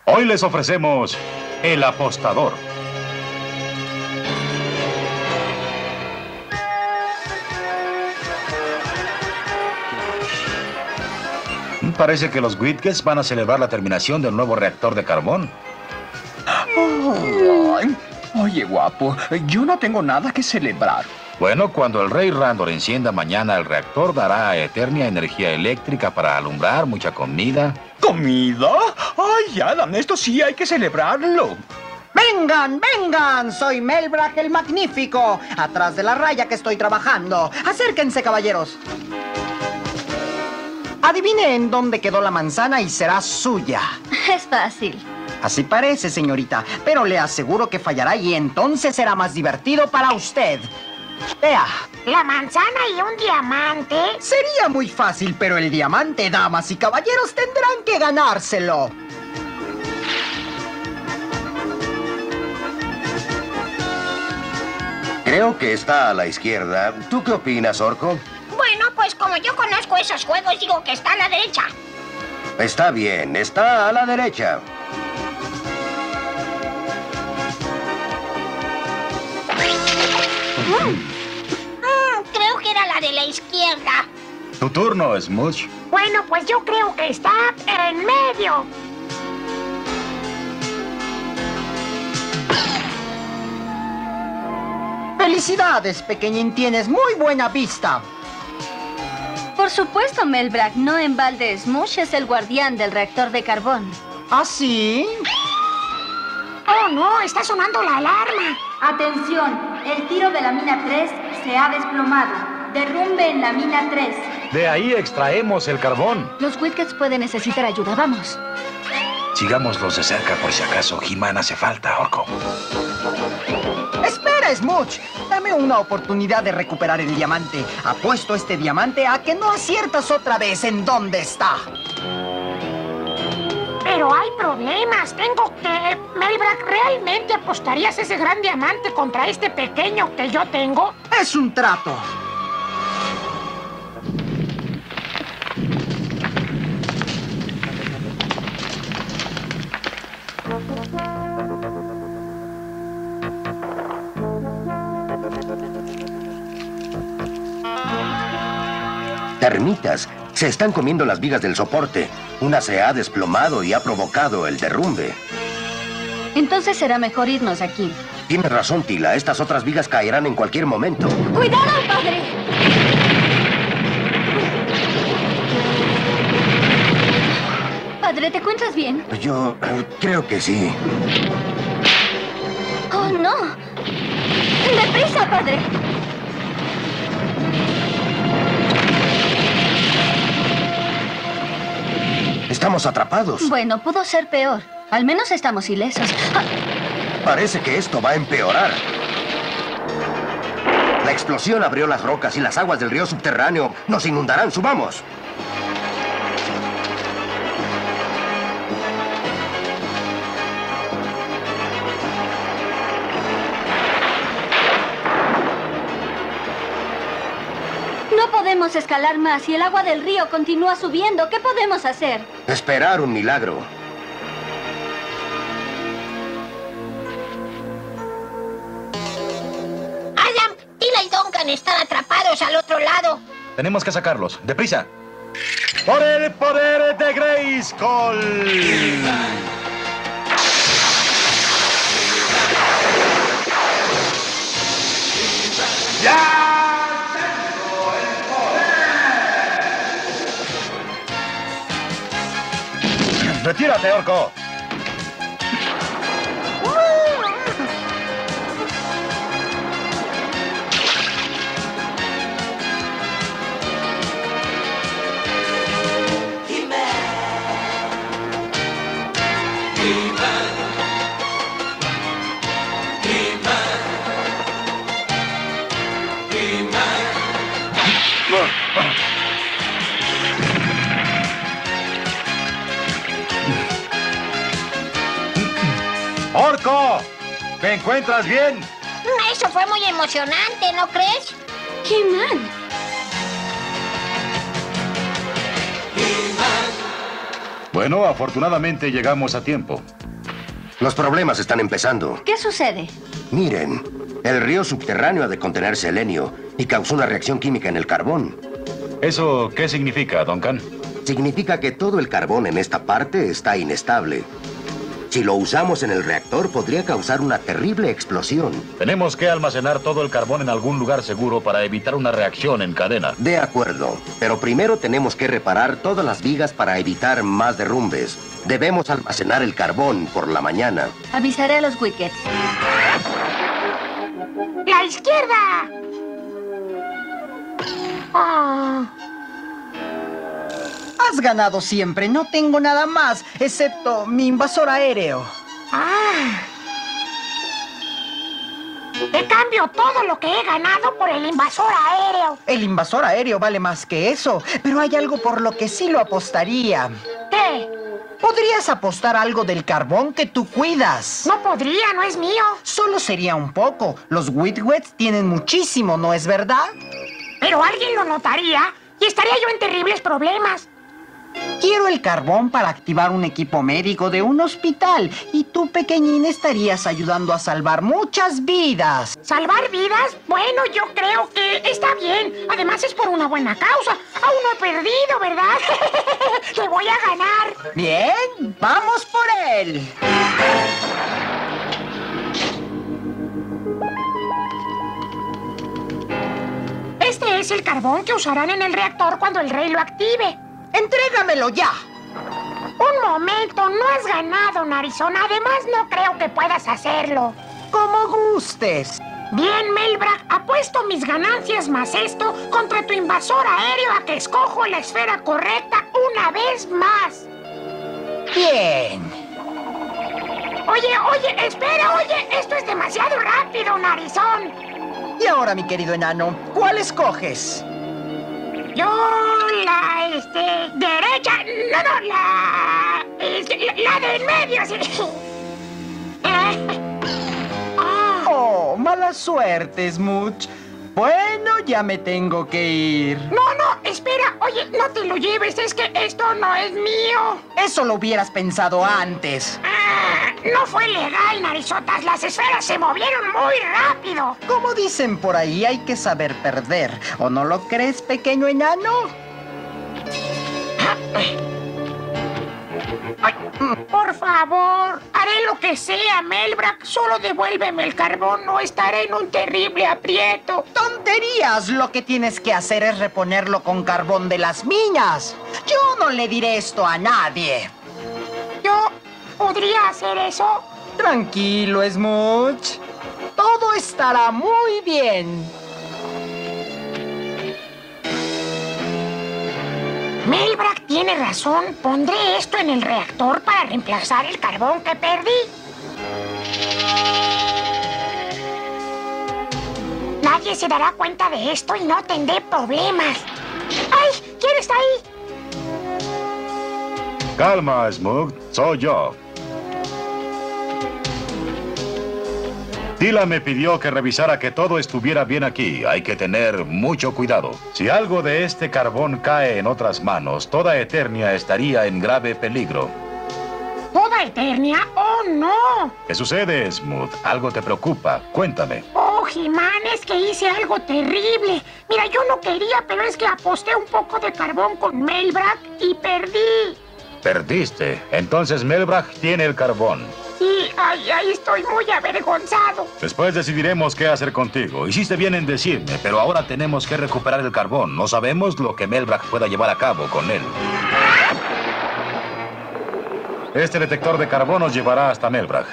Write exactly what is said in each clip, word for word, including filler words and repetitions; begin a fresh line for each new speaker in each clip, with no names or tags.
Hoy les ofrecemos El Apostador. Parece que los Whitkes van a celebrar la terminación del nuevo reactor de carbón.
Oh, ay. Oye, guapo, yo no tengo nada que celebrar.
Bueno, cuando el rey Randor encienda mañana el reactor, dará a Eternia energía eléctrica para alumbrar, mucha comida.
¿Comida? Ay, Adam, esto sí hay que celebrarlo.
¡Vengan, vengan! Soy Melbrak el Magnífico. Atrás de la raya que estoy trabajando. Acérquense, caballeros. Adivine en dónde quedó la manzana y será suya.
Es fácil.
Así parece, señorita, pero le aseguro que fallará y entonces será más divertido para usted. Vea.
¿La manzana y un diamante?
Sería muy fácil, pero el diamante, damas y caballeros, tendrán que ganárselo.
Creo que está a la izquierda. ¿Tú qué opinas, Orco?
Bueno, pues como yo conozco esos juegos, digo que está a la derecha.
Está bien, está a la derecha.
Mm. Mm, creo que era la de la izquierda.
Tu turno, Smooch.
Bueno, pues yo creo que está en medio.
¡Felicidades, pequeñín! Tienes muy buena vista.
Por supuesto, Melbrak. No en balde, Smooch es el guardián del reactor de carbón.
¿Ah, sí?
¡Oh, no! ¡Está sonando la alarma!
Atención, el tiro de la mina tres se ha desplomado. Derrumbe en la mina tres.
De ahí extraemos el carbón.
Los Whitkes pueden necesitar ayuda. Vamos.
Sigámoslos de cerca por si acaso He-Man hace falta, Orco.
¡Espera, Smooch! Dame una oportunidad de recuperar el diamante. Apuesto este diamante a que no aciertas otra vez en dónde está.
Pero hay problemas. Tengo que... Melbrak, ¿realmente apostarías ese gran diamante contra este pequeño que yo tengo?
Es un trato.
Termitas. Se están comiendo las vigas del soporte. Una se ha desplomado y ha provocado el derrumbe.
Entonces será mejor irnos aquí.
Tienes razón, Tila. Estas otras vigas caerán en cualquier momento.
¡Cuidado, padre! Padre, ¿te encuentras bien?
Yo eh, creo que sí.
¡Oh, no! ¡Deprisa, padre!
Estamos atrapados.
Bueno, pudo ser peor. Al menos estamos ilesos. ¡Ah!
Parece que esto va a empeorar. La explosión abrió las rocas y las aguas del río subterráneo nos inundarán. ¡Subamos!
No podemos escalar más y el agua del río continúa subiendo. ¿Qué podemos hacer?
Esperar un milagro.
Adam, Tila y Duncan están atrapados al otro lado.
Tenemos que sacarlos. ¡Deprisa! ¡Por el poder de Grayskull! ¡Ya! ¡Retírate, Orco! ¡Orco! ¿Te encuentras bien?
Eso fue muy emocionante, ¿no crees?
He-Man.
Bueno, afortunadamente llegamos a tiempo.
Los problemas están empezando.
¿Qué sucede?
Miren, el río subterráneo ha de contener selenio y causó una reacción química en el carbón.
¿Eso qué significa, Duncan?
Significa que todo el carbón en esta parte está inestable. Si lo usamos en el reactor, podría causar una terrible explosión.
Tenemos que almacenar todo el carbón en algún lugar seguro para evitar una reacción en cadena.
De acuerdo, pero primero tenemos que reparar todas las vigas para evitar más derrumbes. Debemos almacenar el carbón por la mañana.
Avisaré a los Wickets.
¡La izquierda! Ah.
Has ganado siempre. No tengo nada más, excepto mi invasor aéreo.
Ah. Te cambio todo lo que he ganado por el invasor aéreo.
El invasor aéreo vale más que eso, pero hay algo por lo que sí lo apostaría.
¿Qué?
¿Podrías apostar algo del carbón que tú cuidas?
No podría, no es mío.
Solo sería un poco. Los Witwets tienen muchísimo, ¿no es verdad?
Pero alguien lo notaría y estaría yo en terribles problemas.
Quiero el carbón para activar un equipo médico de un hospital y tú, pequeñín, estarías ayudando a salvar muchas vidas.
¿Salvar vidas? Bueno, yo creo que está bien. Además es por una buena causa. Aún no he perdido, ¿verdad? ¡Te voy a ganar!
Bien, vamos por él.
Este es el carbón que usarán en el reactor cuando el rey lo active.
¡Entrégamelo ya!
Un momento, no has ganado, narizón. Además, no creo que puedas hacerlo.
Como gustes.
Bien, Melbrak, apuesto mis ganancias más esto contra tu invasor aéreo a que escojo la esfera correcta una vez más.
Bien.
Oye, oye, espera, oye, esto es demasiado rápido, narizón.
Y ahora, mi querido enano, ¿cuál escoges?
Yo, la, este, derecha, no, no, la, este, la, la de en medio, sí. Eh, ah.
Oh, mala suerte, Smooch. Bueno, ya me tengo que ir.
No, no, espera, oye, no te lo lleves, es que esto no es mío.
Eso lo hubieras pensado antes.
Ah, no fue legal, narizotas, las esferas se movieron muy rápido.
Como dicen por ahí, hay que saber perder. ¿O no lo crees, pequeño enano?
Ay, por favor, haré lo que sea, Melbrak. Solo devuélveme el carbón, no estaré en un terrible aprieto.
¡Tonterías! Lo que tienes que hacer es reponerlo con carbón de las minas. Yo no le diré esto a nadie.
¿Yo podría hacer eso?
Tranquilo, Smooch. Todo estará muy bien.
Melbrak tiene razón. Pondré esto en el reactor para reemplazar el carbón que perdí. Nadie se dará cuenta de esto y no tendré problemas. ¡Ay! ¿Quién está ahí?
Calma, Smug. Soy yo. Tila me pidió que revisara que todo estuviera bien aquí. Hay que tener mucho cuidado. Si algo de este carbón cae en otras manos, toda Eternia estaría en grave peligro.
¿Toda Eternia? ¡Oh, no!
¿Qué sucede, Smooth? ¿Algo te preocupa? Cuéntame.
Oh, He-Man, es que hice algo terrible. Mira, yo no quería, pero es que aposté un poco de carbón con Melbrak y perdí.
Perdiste. Entonces Melbrak tiene el carbón.
Sí, ay, ay, estoy muy avergonzado.
Después decidiremos qué hacer contigo. Hiciste bien en decirme, pero ahora tenemos que recuperar el carbón. No sabemos lo que Melbrak pueda llevar a cabo con él. Este detector de carbón nos llevará hasta Melbrak.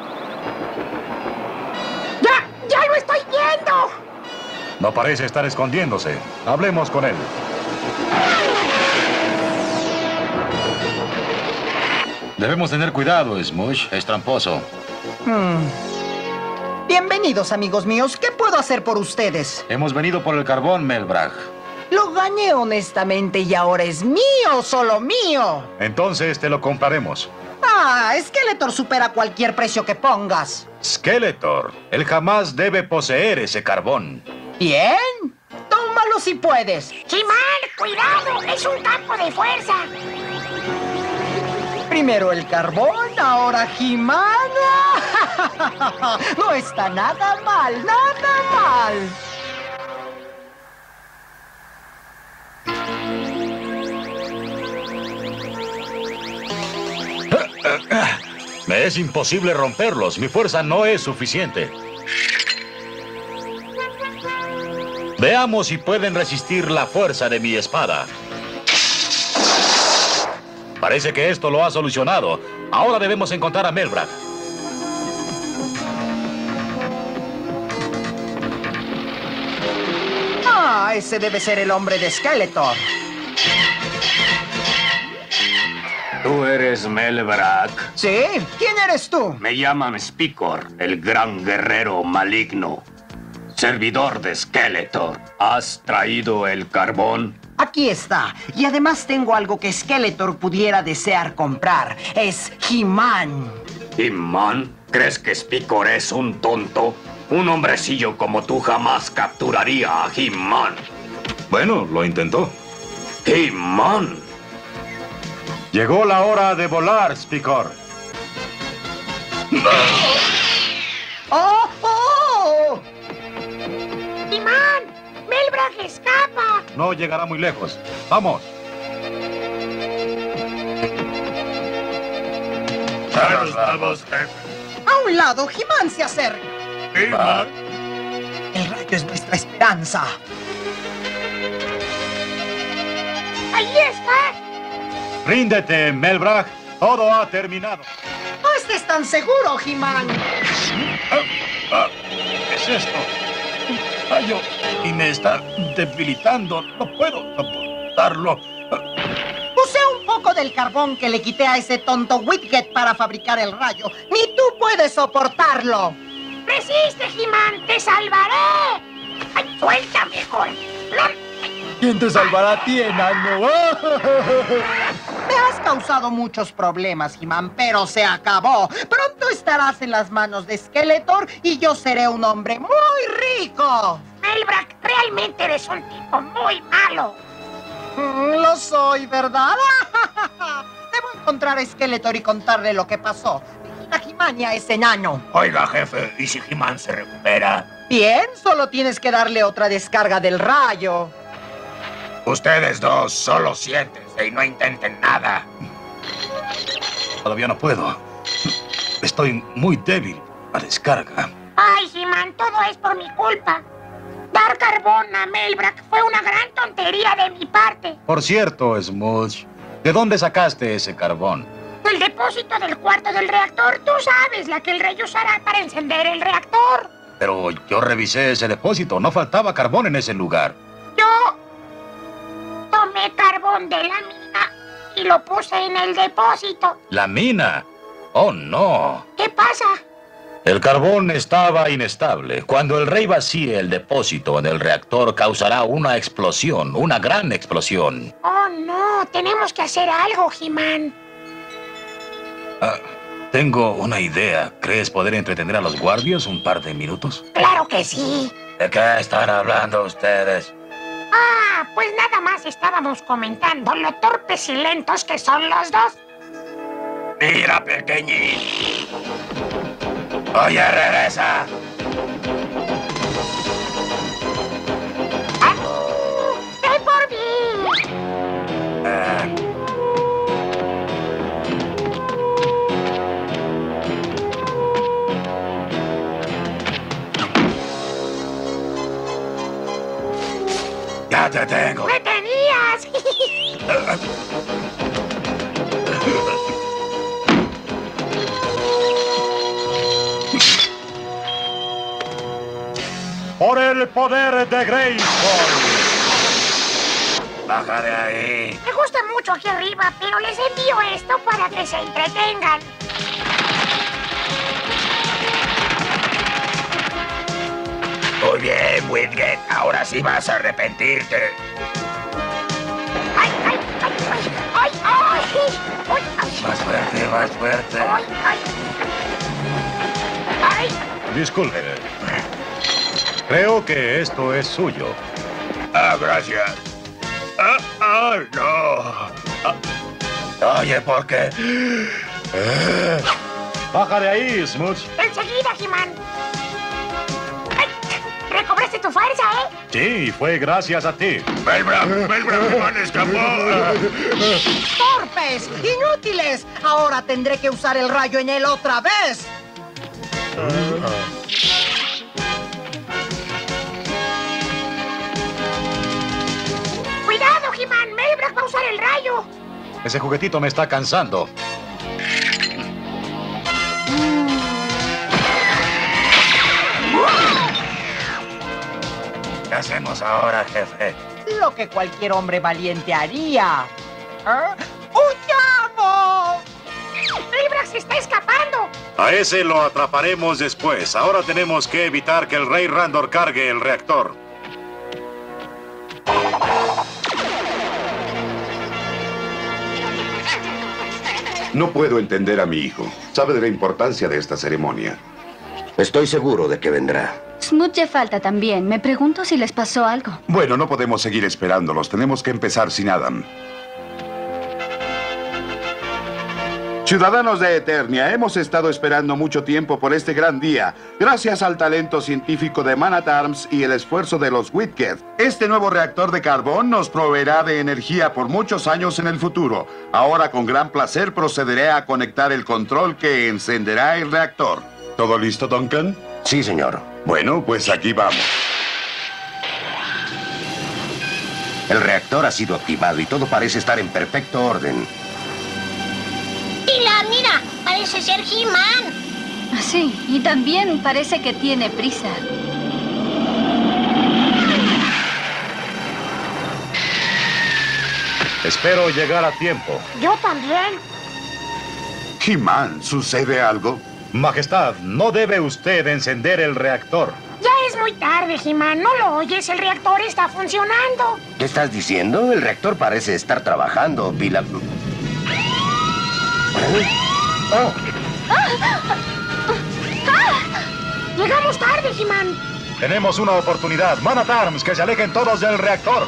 ¡Ya! ¡Ya lo estoy viendo!
No parece estar escondiéndose. Hablemos con él. Debemos tener cuidado, Smooch. Es tramposo.
Hmm. Bienvenidos, amigos míos. ¿Qué puedo hacer por ustedes?
Hemos venido por el carbón, Melbrak.
Lo gané honestamente y ahora es mío, solo mío.
Entonces te lo compraremos.
Ah, Skeletor supera cualquier precio que pongas.
Skeletor, él jamás debe poseer ese carbón.
Bien. Tómalo si puedes.
¡He-Man, cuidado! ¡Es un campo de fuerza!
Primero el carbón, ahora He-Man. No está nada mal, nada mal.
Me es imposible romperlos. Mi fuerza no es suficiente. Veamos si pueden resistir la fuerza de mi espada. Parece que esto lo ha solucionado. Ahora debemos encontrar a Melbrak.
Ah, ese debe ser el hombre de Skeletor.
¿Tú eres Melbrak?
¿Sí? ¿Quién eres tú?
Me llaman Spikor, el gran guerrero maligno. Servidor de Skeletor. ¿Has traído el carbón?
Aquí está. Y además tengo algo que Skeletor pudiera desear comprar. Es He-Man.
¿He-Man? ¿Crees que Spikor es un tonto? Un hombrecillo como tú jamás capturaría a He-Man.
Bueno, lo intentó.
He-Man.
Llegó la hora de volar, Spikor.
¡Oh! ¡Oh!
¡He-Man! ¡Melbrak escapa!
No llegará muy lejos. ¡Vamos!
Vamos, vamos.
¡A un lado! He-Man se acerca.
He-Man.
El rayo es nuestra esperanza.
¡Ahí está!
Ríndete, Melbrak. Todo ha terminado.
No estés tan seguro, He-Man.
Ah, ¿qué es esto? Un rayo y me está debilitando. No puedo soportarlo.
Usé un poco del carbón que le quité a ese tonto Widget para fabricar el rayo. Ni tú puedes soportarlo.
¡Resiste, He-Man! ¡Te salvaré! ¡Ay, suéltame, mejor!
¿Quién te salvará a ti, enano?
Me has causado muchos problemas, He-Man, pero se acabó. Pronto estarás en las manos de Skeletor y yo seré un hombre muy rico.
Melbrak, realmente eres un tipo muy malo.
Mm, lo soy, ¿verdad? Debo encontrar a Skeletor y contarle lo que pasó. Vigila, He-Man, y a ese enano.
Oiga, jefe, ¿y si He-Man se recupera?
Bien, solo tienes que darle otra descarga del rayo.
Ustedes dos solo siéntense y no intenten nada.
Todavía no puedo. Estoy muy débil. La descarga.
Ay, He-Man, todo es por mi culpa. Dar carbón a Melbrak fue una gran tontería de mi parte.
Por cierto, Smooch, ¿de dónde sacaste ese carbón?
El depósito del cuarto del reactor, tú sabes, la que el rey usará para encender el reactor.
Pero yo revisé ese depósito. No faltaba carbón en ese lugar.
Yo tomé carbón de la mina y lo puse en el depósito.
¿La mina? Oh, no.
¿Qué pasa?
El carbón estaba inestable. Cuando el rey vacíe el depósito en el reactor, causará una explosión, una gran explosión.
Oh, no. Tenemos que hacer algo, He-Man.
Ah, tengo una idea. ¿Crees poder entretener a los guardias un par de minutos?
Claro que sí.
¿De qué están hablando ustedes?
Ah, pues nada más estábamos comentando lo torpes y lentos que son los dos.
Mira, pequeñín. Oye, regresa.
¡Ah! ¡Ven por mí!
Eh. Ya te tengo.
¡Me tenías!
¡Por el poder de Grayskull!
Baja de ahí.
Me gusta mucho aquí arriba, pero les envío esto para que se entretengan.
Muy bien, Widget. Ahora sí vas a arrepentirte.
¡Ay, ay, ay, ay! ¡Ay, ay! ¡Ay, ay!
Más fuerte, más fuerte.
¡Ay, ay! ¡Ay!
Disculpe. Creo que esto es suyo.
Ah, gracias. Ah, ah, no. Ah.
Oye, ¿por qué? Eh. Baja de ahí, Smooch.
Enseguida, He-Man. ¿Recobraste tu fuerza, eh?
Sí, fue gracias a ti.
¡Melbra! ¡Melbra! ¡He-Man escapó!
¡Torpes! ¡Inútiles! Ahora tendré que usar el rayo en él otra vez.
¡Cuidado, He-Man! ¡Melbra va a usar el rayo!
Ese juguetito me está cansando. ¿Qué hacemos ahora, jefe?
Lo que cualquier hombre valiente haría. ¿Eh? ¡Huyamos!
¡Melbra se está escapando!
A ese lo atraparemos después. Ahora tenemos que evitar que el Rey Randor cargue el reactor.
No puedo entender a mi hijo. Sabe de la importancia de esta ceremonia.
Estoy seguro de que vendrá.
Smooch falta también. Me pregunto si les pasó algo.
Bueno, no podemos seguir esperándolos. Tenemos que empezar sin Adam. Ciudadanos de Eternia, hemos estado esperando mucho tiempo por este gran día, gracias al talento científico de Man-at-Arms y el esfuerzo de los Whitkett. Este nuevo reactor de carbón nos proveerá de energía por muchos años en el futuro. Ahora, con gran placer, procederé a conectar el control que encenderá el reactor.
¿Todo listo, Duncan?
Sí, señor.
Bueno, pues aquí vamos.
El reactor ha sido activado y todo parece estar en perfecto orden.
Mira, mira, parece ser He-Man.
Sí, y también parece que tiene prisa.
Espero llegar a tiempo.
Yo también.
He-Man, ¿sucede algo?
Majestad, no debe usted encender el reactor.
Ya es muy tarde, He-Man. ¿No lo oyes? El reactor está funcionando.
¿Qué estás diciendo? El reactor parece estar trabajando, Pila. ¿Eh? Oh.
Llegamos tarde, He-Man.
Tenemos una oportunidad. Man-at-Arms, que se alejen todos del reactor.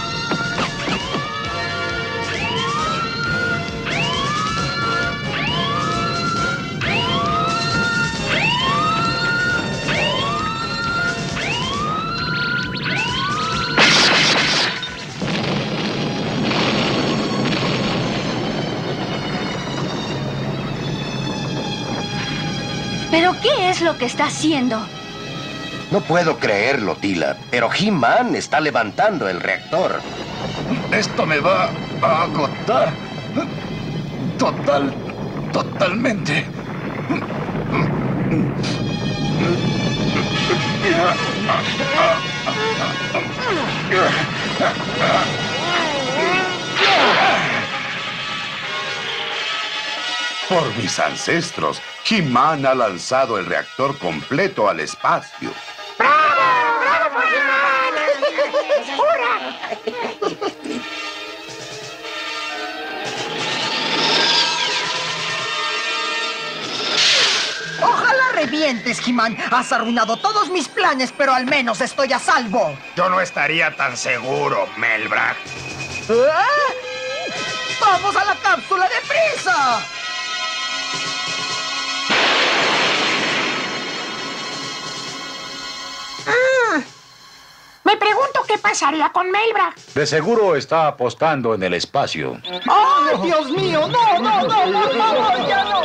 ¿Pero qué es lo que está haciendo?
No puedo creerlo, Tila, pero He-Man está levantando el reactor.
Esto me va a agotar. Total, totalmente.
Por mis ancestros, He-Man ha lanzado el reactor completo al espacio.
¡Bravo! ¡Bravo por He-Man! ¡Hurra!
Ojalá revientes, He-Man. Has arruinado todos mis planes, pero al menos estoy a salvo.
Yo no estaría tan seguro, Melbra.
¿Eh? ¡Vamos a la cápsula de prisa!
Mm. Me pregunto qué pasaría con Melbra.
De seguro está apostando en el espacio.
¡Ay, Dios mío! ¡No, no, no! ¡Por favor, ya no!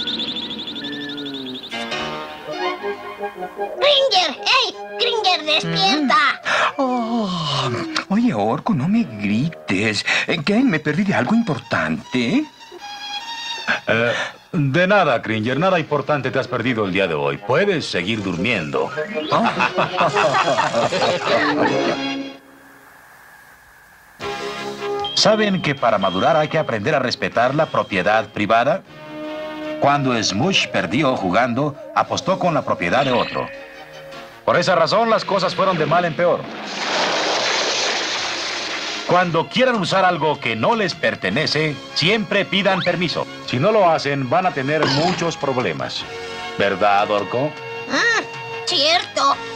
¡Cringer! ¡Ey! ¡Cringer, despierta!
Oh, oye, Orco, no me grites. ¿Qué? ¿Me perdí de algo importante?
Eh, de nada, Cringer. Nada importante te has perdido el día de hoy. Puedes seguir durmiendo.
Oh.
¿Saben que para madurar hay que aprender a respetar la propiedad privada? Cuando Smooch perdió jugando, apostó con la propiedad de otro. Por esa razón, las cosas fueron de mal en peor. Cuando quieran usar algo que no les pertenece, siempre pidan permiso. Si no lo hacen, van a tener muchos problemas. ¿Verdad, Orco?
Ah, cierto.